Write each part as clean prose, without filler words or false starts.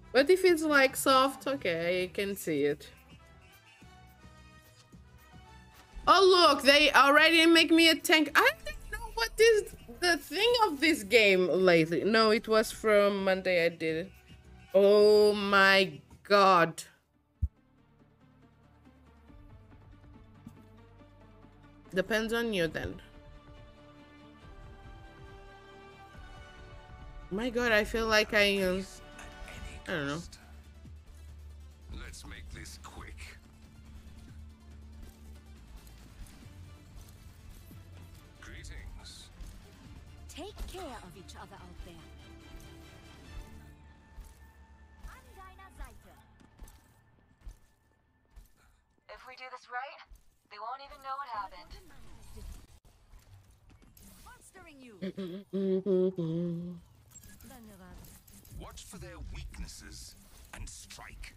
But if it's like soft, okay, I can see it. Oh look, they already make me a tank. I don't know what is the thing of this game lately. No, it was from Monday I did it. Oh my god. Depends on you then. My god, I feel like I don't know. Let's make this quick. Greetings. Take care of each other out there. I'm Dinah Zeiter. If we do this right, they won't even know what happened. Monstering you. Watch for their weaknesses and strike.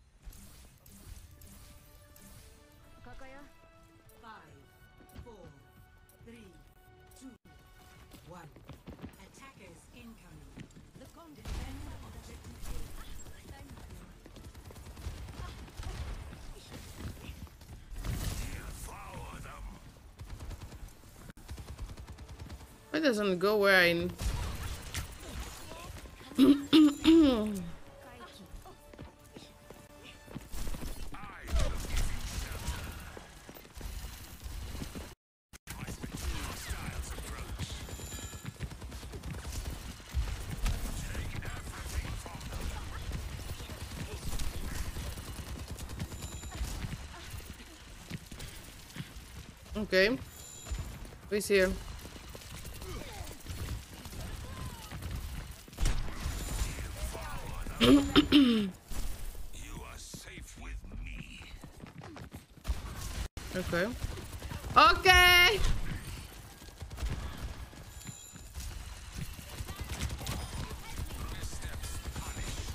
Kakaya? 5, 4, 3, 2, 1. Attackers incoming. The Conde. Defend objective Devour them. Why doesn't go where I Okay. Who's here? You are safe with me. Okay. Okay. Missteps punished.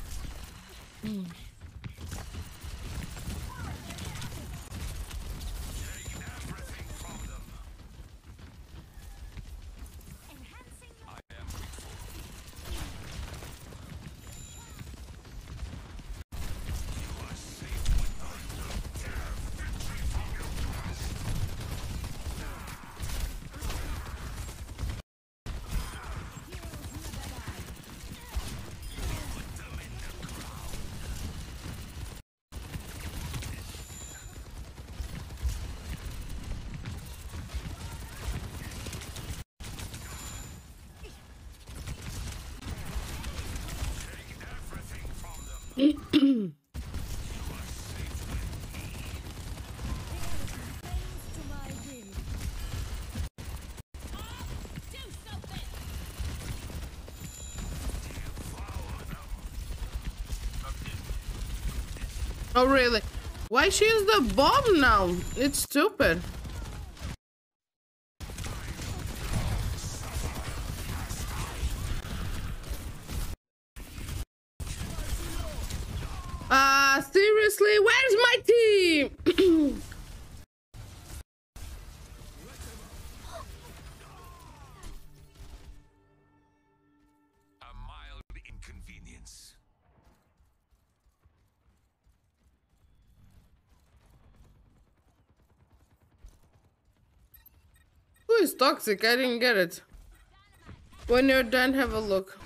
Take everything from them. Enhancing I am grateful. You are safe with us. Victory from your past. Put them in the ground. Take everything from them. You are safe with me. to my will. Do something! Devour them. Oh really? Why she use the bomb now? It's stupid. Seriously, where's my team? A mild inconvenience. Who is toxic? I didn't get it. When you're done, have a look.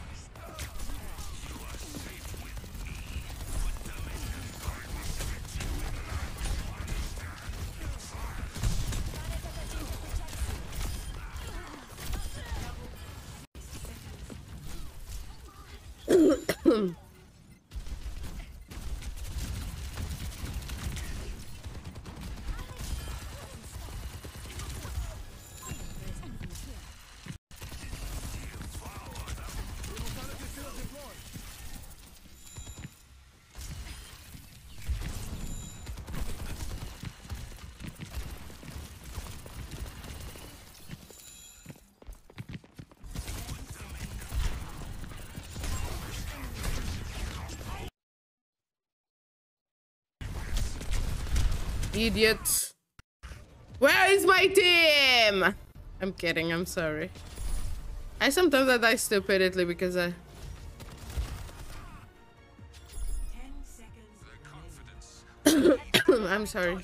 Idiot. Where is my team? I'm kidding, I'm sorry. I sometimes I die stupidly because I'm sorry.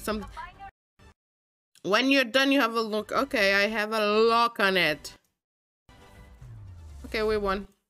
When you're done, you have a look. Okay, I have a lock on it. Okay, we won.